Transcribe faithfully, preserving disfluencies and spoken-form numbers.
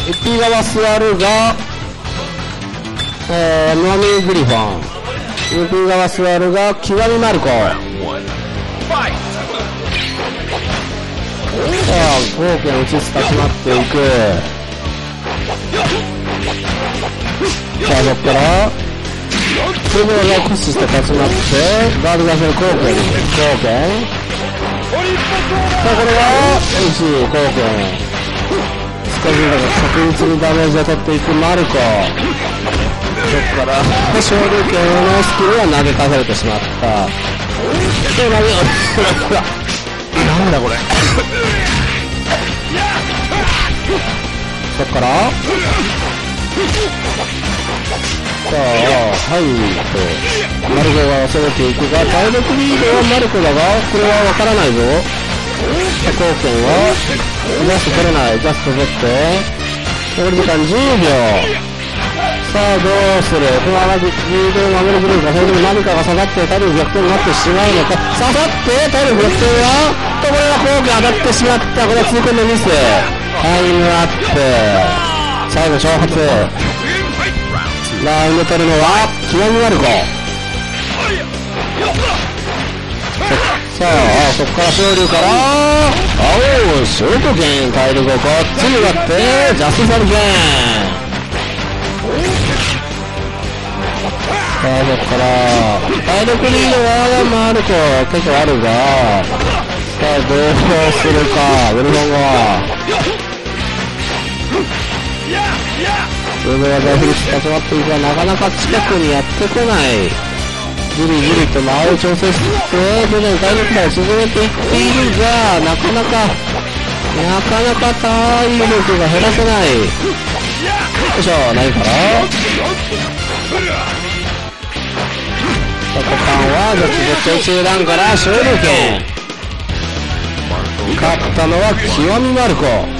一匹側座るが、えー、ノアミーグリフォン。一匹側座るが、極みマルコ。さあ、ゴーケン打ちつかしまっていく。さあ、そっから、それでは駆使して立ちまって、ガード出せるゴーケン。ゴーケン。さあ、これは、エイジ、ゴーケン。少しだが確実にダメージを取っていくマルコ。そっから、昇竜拳のスキルは投げ返されてしまった。で、投げ、なんだこれ。そっから、さあ、はいと、マルコが攻めていくが、体力リードはマルコだが、これはわからないぞ。さあ、貢献は、ジャスト取れない。ジャスト取って、残り時間じゅうびょう。さあ、どうするこのままリードを守りきれるか、それとも何かが下がって体力逆転になってしまうのか。刺さって体力逆転はと、これは貢献当たってしまった。これは痛恨のミス。タイムアップ。最後挑発。ラウンド取るのは極みマルコ。さあ、そこから昇竜から青ショート剣体力をこっちに割ってジャスティサル剣。さあ、そこから体力リードはマルコ結構あるが、さあどうするか。ブルボンはそれでは大フリスが集まっていくが、なかなか近くにやってこない。じりじりと間を調整しつつ、徐々に体力差を縮めていっているが、なかなか、なかなか体力が減らせない。よいしょ、ないから。さあ、股間は絶絶中段から昇竜拳。勝ったのは極みマルコ。